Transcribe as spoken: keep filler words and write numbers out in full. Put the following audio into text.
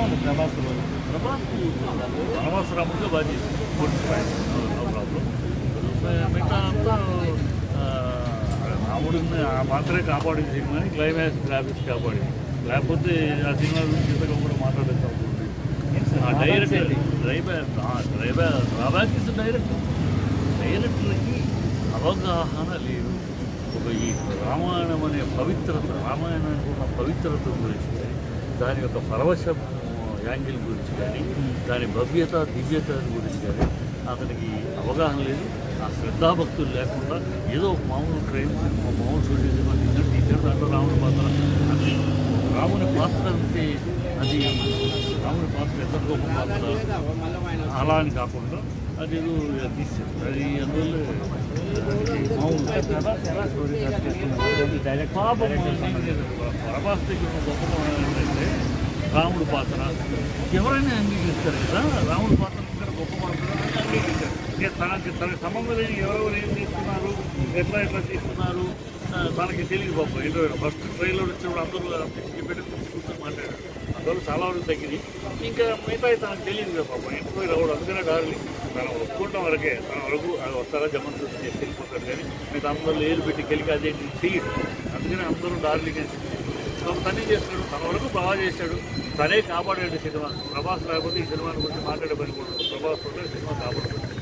ఉంది ప్రభాస్ ప్రభాస్ వనవాస రాముడిగా బాగా చేసింది ప్రాబ్లం. మిగతా అంతా రాముడిని ఆ మాత్రమే కాపాడింది సినిమాని క్లైమాక్స్ గ్రాఫిక్స్ కాపాడింది. లేకపోతే ఆ సినిమా గురించి ఇంతగా కూడా మాట్లాడేది అవుతుంది. ఆ director driver driver drawback is director డైరెక్టర్కి అవగాహన లేదు. ఒక ఈ రామాయణం అనే పవిత్రత, రామాయణానికి ఉన్న పవిత్రత గురించి కానీ, దాని యొక్క పరవశం యాంగిల్ గురించి కానీ, దాని భవ్యత దివ్యత గురించి కానీ అతనికి అవగాహన లేదు. ఆ శ్రద్ధాభక్తులు లేకుండా ఏదో మామూలు క్రైమ్ సినిమా, మామూలు షూటింగ్ సినిమా తీసాడు తీసాడు దాంట్లో రాముడి పాత్ర అది రాముని పాత్ర అంటే అది రాముని పాత్ర ఎంత గొప్ప పాత్ర అలా అని కాకుండా అది ఏదో తీసాడు. అది అందువల్ల మామూలు పాపం ప్రభాస్ దగ్గర గొప్ప ఏంటంటే రాముడి పాత్ర ఎవరైనా అంగీకరిస్తారు కదా. రాముడి పాత్ర ఇక్కడ గొప్ప పాత్ర అంగీకరిస్తారు. తనకి తనకి సంబంధం లేని ఎవరెవరు ఏం తీస్తున్నారు, ఎట్లా ఎట్లా తీస్తున్నారు తనకి తెలియదు పాపం. ఏంటో ఫస్ట్ ట్రైలర్ వచ్చినప్పుడు అందరూ చెప్పేటప్పుడు కూర్చొని మాట్లాడారు. అందువల్ల చాలా వరకు తగ్గింది. ఇంకా మిగతా తనకు తెలియదు కదా పాపం. ఇంట్లో రావడం అందుకనే డార్లి తను ఒప్పుకోవడం వరకే. తన వరకు అది వస్తారా జమన్ చూసి చేసి వెళ్ళిపోతాడు కానీ మిగతా అందరూ ఏరు పెట్టి కెలికి అదే చేయడు. అందుకని అందరూ డార్లింగ్ తనే చేస్తాడు. తన వరకు బాగా చేశాడు. తనే కాపాడాడు సినిమా. ప్రభాస్ లేకపోతే ఈ సినిమాని గురించి మాట్లాడే పని కూడా ప్రభాస్ ఉంటే సినిమా కాపాడుతుంది.